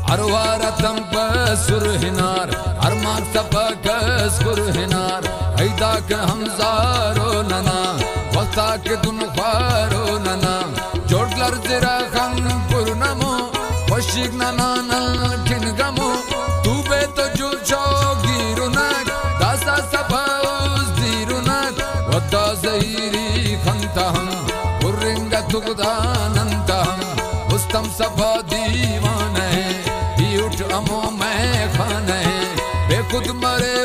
Arvaratam pasurhinar Armak sapakas kurhinar Aida ke hamzaro nana Vakta ke dunfaro nana Jodlar zira kham purnamo Vashik nana nal khingamo Tube to jucho girunak Dasa sapaus dirunak Vata zahiri khantaham Purringa tugdanantaham Ustam sabha दीवाना है उठ अमो मैं खाना है बेखुद मरे